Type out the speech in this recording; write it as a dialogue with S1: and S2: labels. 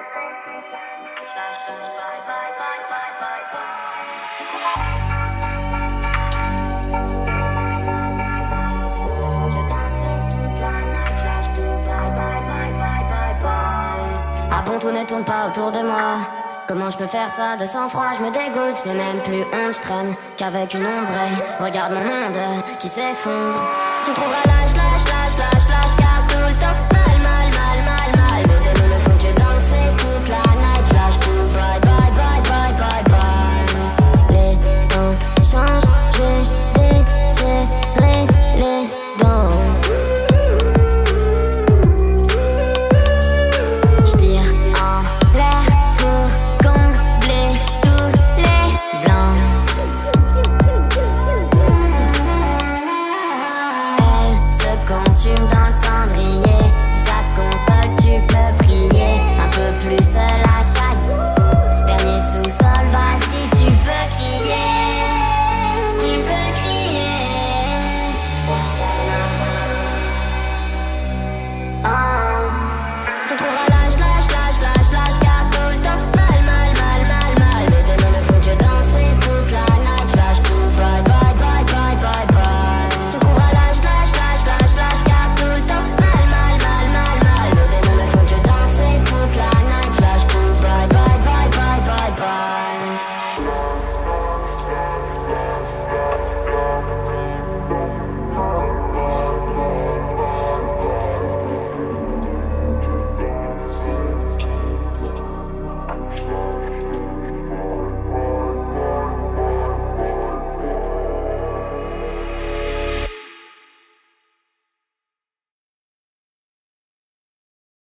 S1: Ah bon, tout ne tourne pas autour de moi. Comment je peux faire ça de sang-froid? Je me dégoûte, je n'ai même plus honte, je traîne qu'avec une ombre. Regarde mon monde qui s'effondre. Tu me trouveras là,